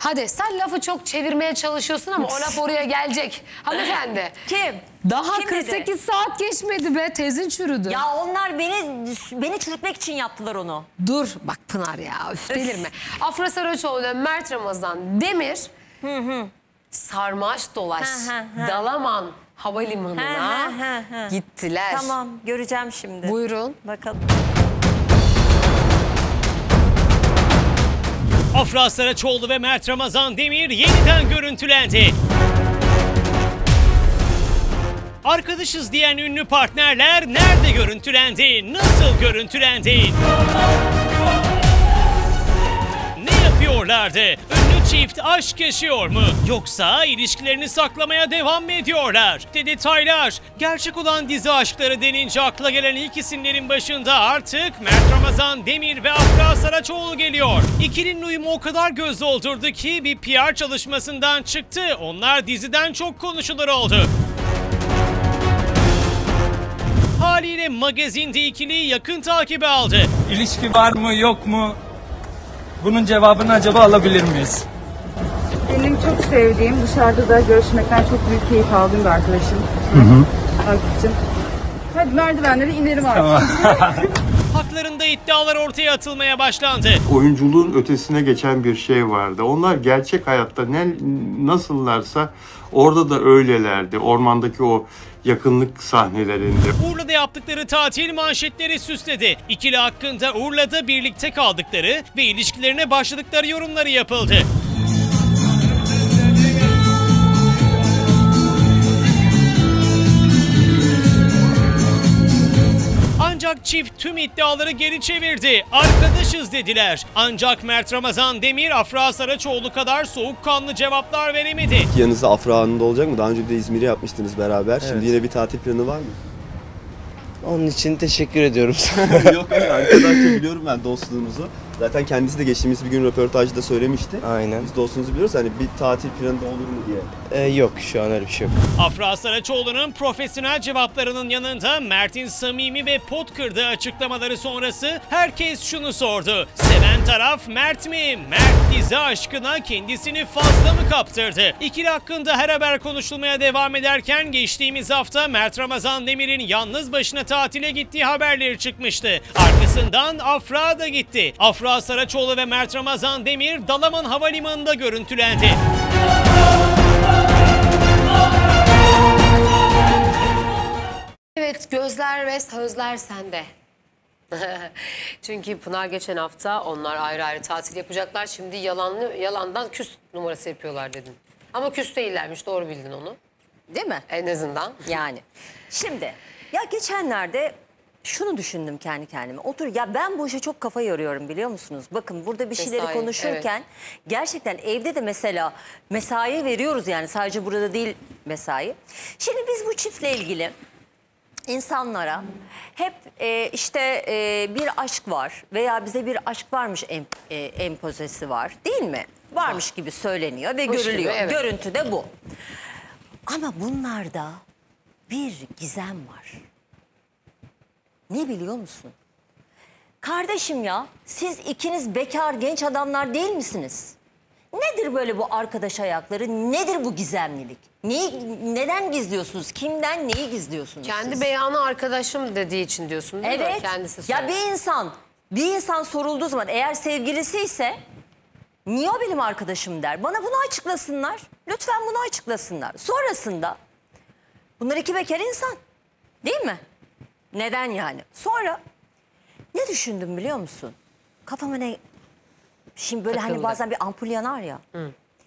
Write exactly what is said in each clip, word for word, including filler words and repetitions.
Hadi sen lafı çok çevirmeye çalışıyorsun ama o laf oraya gelecek. Hanımefendi. Kim? Daha Kim kırk sekiz dedi? saat geçmedi be, tezin çürüdü. Ya onlar beni beni çürütmek için yaptılar onu. Dur bak Pınar ya, üf, delirme. Afra Saraçoğlu ile Mert Ramazan Demir hı hı. sarmaş dolaş Ha, ha, ha. Dalaman Havalimanı'na Ha, ha, ha. gittiler. Tamam, göreceğim şimdi. Buyurun. Bakalım. Afra Saraçoğlu ve Mert Ramazan Demir yeniden görüntülendi. Arkadaşız diyen ünlü partnerler nerede görüntülendi? Nasıl görüntülendi? Ne yapıyorlardı? Ünlü çift aşk yaşıyor mu? Yoksa ilişkilerini saklamaya devam mı ediyorlar? De detaylar. Gerçek olan dizi aşkları denince akla gelen ilk isimlerin başında artık Mert Ramazan Demir ve Afra Saraçoğlu geliyor. İkilinin uyumu o kadar göz doldurdu ki bir P R çalışmasından çıktı. Onlar diziden çok konuşulur oldu. Haliyle magazinde ikiliyi yakın takibe aldı. İlişki var mı yok mu? Bunun cevabını acaba alabilir miyiz? Benim çok sevdiğim, dışarıda da görüşmekten çok büyük keyif aldığım bir arkadaşım. Hı hı. Akif'cim. Hadi merdivenleri inelim artık. Tamam. Haklarında iddialar ortaya atılmaya başlandı. Oyunculuğun ötesine geçen bir şey vardı. Onlar gerçek hayatta ne nasıllarsa orada da öylelerdi. Ormandaki o yakınlık sahnelerinde. Urla'da yaptıkları tatil manşetleri süsledi. İkili hakkında Urla'da birlikte kaldıkları ve ilişkilerine başladıkları yorumları yapıldı. Ancak çift tüm iddiaları geri çevirdi. Arkadaşız dediler. Ancak Mert Ramazan Demir, Afra Saraçoğlu kadar soğukkanlı cevaplar veremedi. Yanınızda Afra Hanım da olacak mı? Daha önce de İzmir'i yapmıştınız beraber. Evet. Şimdi yine bir tatil planı var mı? Onun için teşekkür ediyorum. Yok hayır, arkadaşça biliyorum ben dostluğunuzu. Zaten kendisi de geçtiğimiz bir gün röportajda söylemişti. Aynen. Biz dostluğunuzu biliyoruz, hani bir tatil planı da olur mu diye. Ee, yok, şu an öyle bir şey yok. Afra Saraçoğlu'nun profesyonel cevaplarının yanında Mert'in samimi ve pot kırdığı açıklamaları sonrası herkes şunu sordu. Seven taraf Mert mi? Mert dizi aşkına kendisini fazla mı kaptırdı? İkili hakkında her haber konuşulmaya devam ederken geçtiğimiz hafta Mert Ramazan Demir'in yalnız başına tatile gittiği haberleri çıkmıştı. Arkasından Afra da gitti. Afra Saraçoğlu ve Mert Ramazan Demir Dalaman Havalimanı'nda görüntülendi. Evet, gözler ve sözler sende. Çünkü Pınar geçen hafta onlar ayrı ayrı tatil yapacaklar. Şimdi yalanlı, yalandan küs numarası yapıyorlar dedin. Ama küs değillermiş, doğru bildin onu. Değil mi? En azından. Yani. Şimdi ya geçenlerde şunu düşündüm kendi kendime. Otur ya, ben bu işe çok kafa yoruyorum biliyor musunuz? Bakın burada bir şeyleri Mesai, konuşurken evet. Gerçekten evde de mesela mesai veriyoruz, yani sadece burada değil mesai. Şimdi biz bu çiftle ilgili insanlara hep e, işte e, bir aşk var veya bize bir aşk varmış em, e, empozesi var, değil mi? Varmış gibi söyleniyor ve Hoş görülüyor. gibi, evet. Görüntü de bu. Ama bunlarda bir gizem var. Ne biliyor musun? Kardeşim ya, siz ikiniz bekar genç adamlar değil misiniz? Nedir böyle bu arkadaş ayakları? Nedir bu gizemlilik? Neyi, neden gizliyorsunuz? Kimden neyi gizliyorsunuz Kendi siz? beyanı arkadaşım dediği için diyorsun değil Evet. mi? Kendisi ya söyledi. bir insan, bir insan sorulduğu zaman eğer sevgilisi ise niye o benim arkadaşım der? Bana bunu açıklasınlar. Lütfen bunu açıklasınlar. Sonrasında bunlar iki bekar insan. Değil mi? Neden yani? Sonra ne düşündüm biliyor musun? Kafama ne... Şimdi böyle Takıldı. hani bazen bir ampul yanar ya. Hı.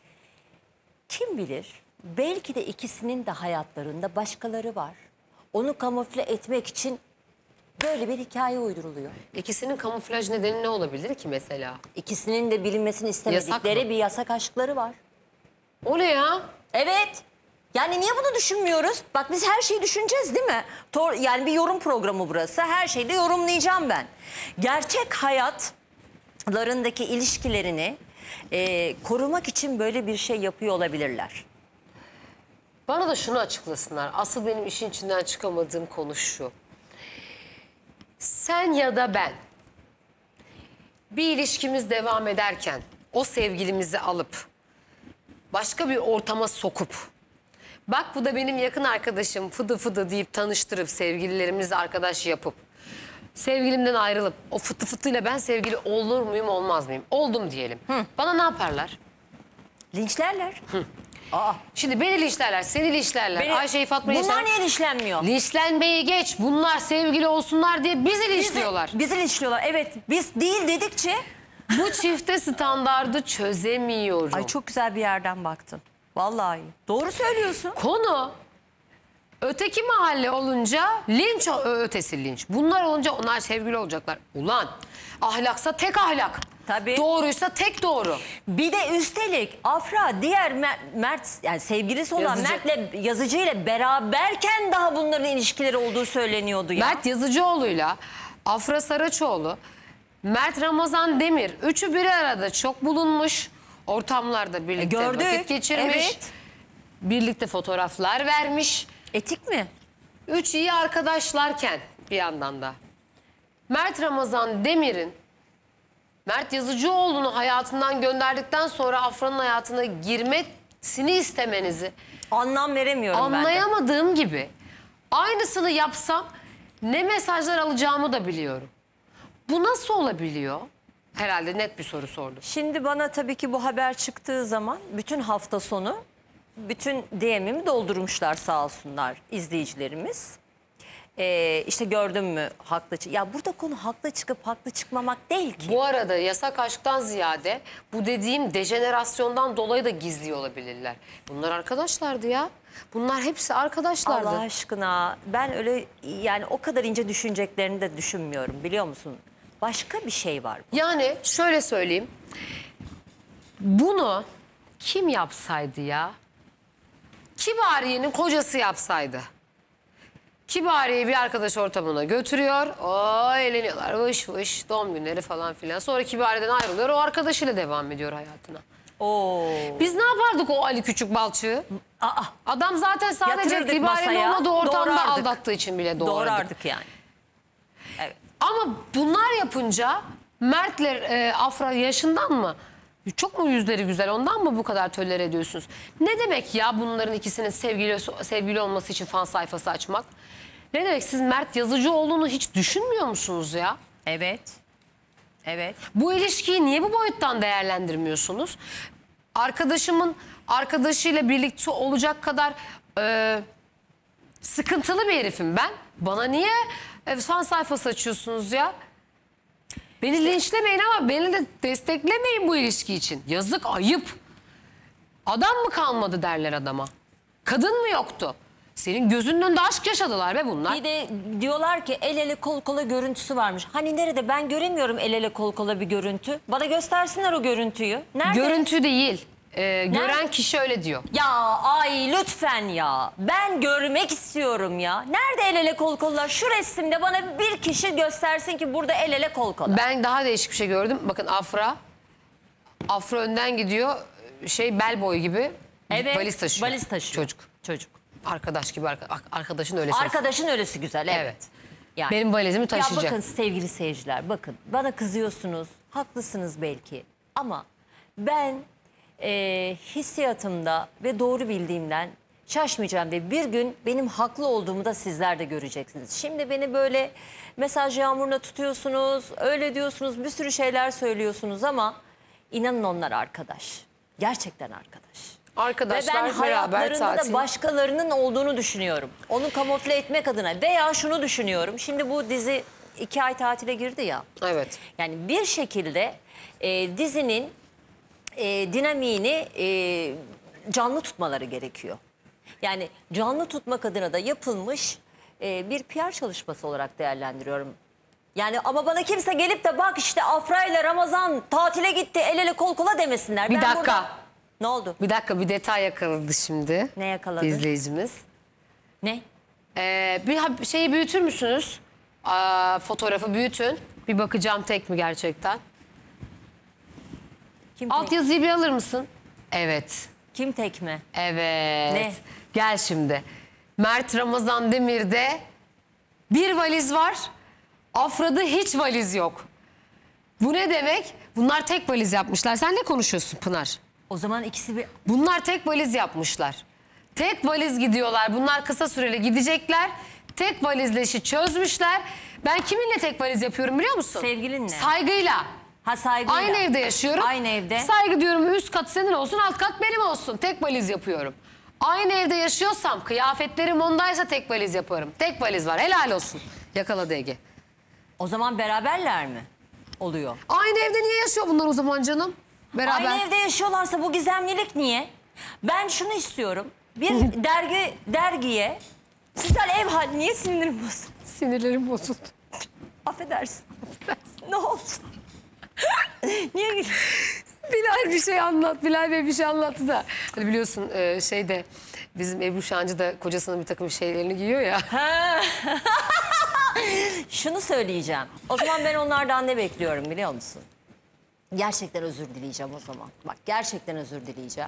Kim bilir, belki de ikisinin de hayatlarında başkaları var. Onu kamufle etmek için böyle bir hikaye uyduruluyor. İkisinin kamuflaj nedeni ne olabilir ki mesela? İkisinin de bilinmesini istemedikleri Yasak mı? bir yasak aşkları var. O ne ya? Evet. Yani niye bunu düşünmüyoruz? Bak biz her şeyi düşüneceğiz değil mi? Tor yani bir yorum programı burası. Her şeyi de yorumlayacağım ben. Gerçek hayatlarındaki ilişkilerini e, korumak için böyle bir şey yapıyor olabilirler. Bana da şunu açıklasınlar. Asıl benim işin içinden çıkamadığım konu şu. Sen ya da ben bir ilişkimiz devam ederken o sevgilimizi alıp başka bir ortama sokup, bak bu da benim yakın arkadaşım fıdı fıdı deyip tanıştırıp sevgililerimizle arkadaş yapıp sevgilimden ayrılıp o fıtı fıtıyla ben sevgili olur muyum olmaz mıyım? Oldum diyelim. Bana ne yaparlar? Linçlerler. Aa, Şimdi beni linçlerler, seni linçlerler, beni- Ayşe'yi Fatma'yı Bunlar linçlerler. niye linçlenmiyor? Linçlenmeyi geç. Bunlar sevgili olsunlar diye bizi Bizi, linçliyorlar. bizi linçliyorlar. Evet, biz değil dedikçe. Bu çifte standardı çözemiyorum. Ay çok güzel bir yerden baktın. Vallahi doğru söylüyorsun. Konu öteki mahalle olunca linç ö- ötesi linç. Bunlar olunca onlar sevgili olacaklar. Ulan ahlaksa tek ahlak. Tabii. Doğruysa tek doğru. Bir de üstelik Afra diğer Mer- Mert yani sevgilisi olan Yazıcı. Mert'le Yazıcı ile beraberken daha bunların ilişkileri olduğu söyleniyordu ya. Mert Yazıcıoğlu'yla Afra Saraçoğlu, Mert Ramazan Demir üçü bir arada çok bulunmuş. Ortamlarda birlikte gördük. vakit geçirmiş. Evet. Birlikte fotoğraflar vermiş. Etik mi? Üç iyi arkadaşlarken bir yandan da Mert Ramazan Demir'in Mert Yazıcıoğlu'nu hayatından gönderdikten sonra Afra'nın hayatına girmesini istemenizi Anlam veremiyorum ben de. anlayamadığım gibi aynısını yapsam ne mesajlar alacağımı da biliyorum. Bu nasıl olabiliyor? Herhalde net bir soru sordum. Şimdi bana tabii ki bu haber çıktığı zaman bütün hafta sonu bütün D M'imi doldurmuşlar sağ olsunlar izleyicilerimiz. Ee, işte gördün mü haklı çık. Ya burada konu haklı çıkıp haklı çıkmamak değil ki. Bu arada yasak aşktan ziyade bu dediğim dejenerasyondan dolayı da gizliyor olabilirler. Bunlar arkadaşlardı ya. Bunlar hepsi arkadaşlardı. Allah aşkına ben öyle yani o kadar ince düşüneceklerini de düşünmüyorum biliyor musun? Başka bir şey var. Yani şöyle söyleyeyim. Bunu kim yapsaydı ya? Kibariye'nin kocası yapsaydı. Kibariye'yi bir arkadaş ortamına götürüyor. O eğleniyorlar. Vış vış doğum günleri falan filan. Sonra Kibariye'den ayrılıyor. O arkadaşıyla devam ediyor hayatına. Oo. Biz ne yapardık o Ali Küçük Balçığı? Aa, Adam zaten sadece Yatırırdık Kibariye'nin masaya, olmadığı ortamda doğrardık. aldattığı için bile doğradık. doğrardık yani. Ama bunlar yapınca Mert'le e, Afra yaşından mı? Çok mu yüzleri güzel ondan mı bu kadar tolere ediyorsunuz? Ne demek ya bunların ikisinin sevgili, sevgili olması için fan sayfası açmak? Ne demek siz Mert Yazıcıoğlu'nu hiç düşünmüyor musunuz ya? Evet. Evet. Bu ilişkiyi niye bu boyuttan değerlendirmiyorsunuz? Arkadaşımın arkadaşıyla birlikte olacak kadar e, sıkıntılı bir herifim ben. Bana niye e, fan sayfası açıyorsunuz ya? Beni linçlemeyin ama beni de desteklemeyin bu ilişki için. Yazık, ayıp. Adam mı kalmadı derler adama. Kadın mı yoktu? Senin gözünün önünde aşk yaşadılar be bunlar. Bir de diyorlar ki el ele kol kola görüntüsü varmış. Hani nerede ben göremiyorum el ele kol kola bir görüntü. Bana göstersinler o görüntüyü. Nerede? Görüntü değil. Ee, gören kişi öyle diyor. Ya ay lütfen ya. Ben görmek istiyorum ya. Nerede el ele kol kola? Şu resimde bana bir kişi göstersin ki burada el ele kol kola. Ben daha değişik bir şey gördüm. Bakın Afra. Afra önden gidiyor. Şey bel boyu gibi. Evet. Valiz taşıyor. Valiz taşıyor. Çocuk. Çocuk. Arkadaş gibi. arka- Arkadaşın öylesi. Arkadaşın öylesi güzel evet. Evet. Yani. Benim valizimi Ya taşıyacak. bakın sevgili seyirciler bakın bana kızıyorsunuz haklısınız belki ama ben e, hissiyatımda ve doğru bildiğimden şaşmayacağım ve bir gün benim haklı olduğumu da sizler de göreceksiniz. Şimdi beni böyle mesaj yağmuruna tutuyorsunuz öyle diyorsunuz bir sürü şeyler söylüyorsunuz ama inanın onlar arkadaş gerçekten arkadaş. Ve Arkadaşlar ben beraber hayatlarında tatil. da başkalarının olduğunu düşünüyorum. Onu kamufle etmek adına veya şunu düşünüyorum. Şimdi bu dizi iki ay tatile girdi ya. Evet. Yani bir şekilde e, dizinin e, dinamiğini e, canlı tutmaları gerekiyor. Yani canlı tutmak adına da yapılmış e, bir P R çalışması olarak değerlendiriyorum. Yani ama bana kimse gelip de bak işte Afra ile Ramazan tatile gitti el ele kol kola demesinler. Bir Ben dakika. burada- Ne oldu? Bir dakika bir detay yakaladı şimdi. Ne yakaladı? İzleyicimiz. Ne? Ee, bir ha- şeyi büyütür müsünüz? Aa, fotoğrafı büyütün. Bir bakacağım tek mi gerçekten. Kim Alt tek, yazıyı bir alır mısın? Evet. kim tek mi? Evet. Ne? Gel şimdi. Mert Ramazan Demir'de bir valiz var. Afra'da hiç valiz yok. Bu ne demek? Bunlar tek valiz yapmışlar. Sen ne konuşuyorsun Pınar? O zaman ikisi bir... Bunlar tek valiz yapmışlar. Tek valiz gidiyorlar. Bunlar kısa süreli gidecekler. Tek valizle işi çözmüşler. Ben kiminle tek valiz yapıyorum biliyor musun? Sevgilinle. Saygıyla. Ha, saygıyla. Aynı evde yaşıyorum. Aynı evde. Saygı diyorum, üst kat senin olsun, alt kat benim olsun. Tek valiz yapıyorum. Aynı evde yaşıyorsam, kıyafetlerim ondaysa tek valiz yaparım. Tek valiz var, helal olsun. Yakaladı Ege. O zaman beraberler mi oluyor? Aynı evde niye yaşıyor bunlar o zaman canım? Beraber. Aynı evde yaşıyorlarsa bu gizemlilik niye? Ben şunu istiyorum. Bir dergi dergiye sizler ev hali niye sinirim bozuldu? Sinirlerim bozuldu. Affedersin. Ne oldu? Niye gülüyorsun? Bilal bir şey anlat. Bilal Bey bir şey anlattı da. Hani biliyorsun e, şeyde bizim Ebru Şancı da kocasının bir takım şeylerini giyiyor ya. Şunu söyleyeceğim. O zaman ben onlardan ne bekliyorum biliyor musun? Gerçekten özür dileyeceğim o zaman. Bak gerçekten özür dileyeceğim.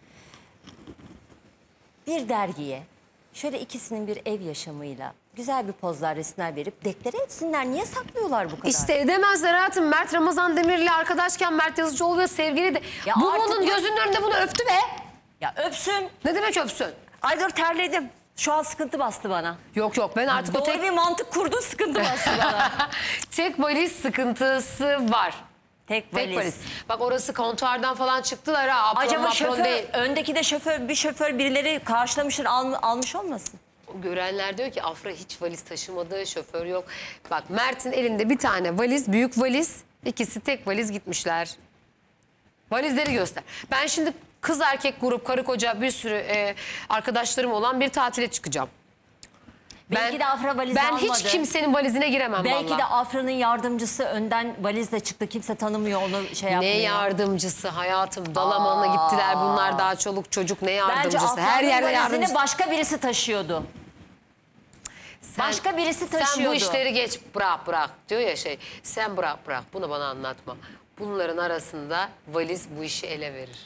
Bir dergiye şöyle ikisinin bir ev yaşamıyla güzel bir pozlar, resimler verip deklare etsinler. Niye saklıyorlar bu kadar? İşte edemezler hayatım. Mert Ramazan Demir'le arkadaşken Mert Yazıcıoğlu ve sevgili de. Ya bu artık onun ya- gözünün önünde bunu öptü be. Ya öpsün. Ne demek öpsün? Ay dur terledim. Şu an sıkıntı bastı bana. Yok yok ben artık o Doğru tek, bir mantık kurdun, sıkıntı bastı bana. tek valiz sıkıntısı var. Tek Tek valiz. valiz. Bak orası kontuardan falan çıktılar ha. Apron, Acaba mapron şoför, değil. öndeki de şoför, bir şoför birileri karşılamışlar, al, almış olmasın? O görenler diyor ki Afra hiç valiz taşımadı, şoför yok. Bak Mert'in elinde bir tane valiz, büyük valiz. İkisi tek valiz gitmişler. Valizleri göster. Ben şimdi kız erkek grup, karı koca bir sürü e, arkadaşlarım olan bir tatile çıkacağım. Belki de Afra valiz Ben almadı. hiç kimsenin valizine giremem Belki vallahi. de Afra'nın yardımcısı önden valizle çıktı. Kimse tanımıyor onu, şey Ne yapmıyor. yardımcısı hayatım? Dalaman'a gittiler bunlar, daha çoluk çocuk, ne Bence yardımcısı? Afra'nın Her yerde valizini yardımcı. başka birisi taşıyordu. Sen- başka birisi Sen bu taşıyordu. işleri geç, bırak bırak diyor ya şey. Sen bırak bırak, bunu bana anlatma. Bunların arasında valiz bu işi ele verir.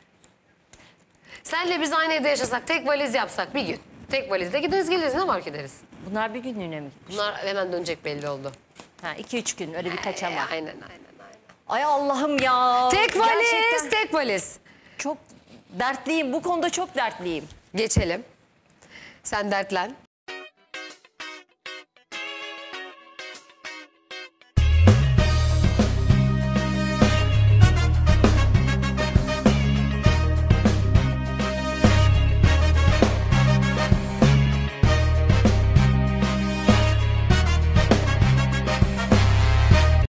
Senle biz aynı evde yaşasak, tek valiz yapsak bir gün. Tek valizle gideriz geliriz, ne fark ederiz? Bunlar bir günlüğüne mi gitmiş? Bunlar hemen dönecek belli oldu. Ha, iki üç gün öyle birkaç ama. Aynen aynen aynen. Ay Allah'ım ya. Tek valiz, Gerçekten tek valiz. çok dertliyim. Bu konuda çok dertliyim. Geçelim. Sen dertlen.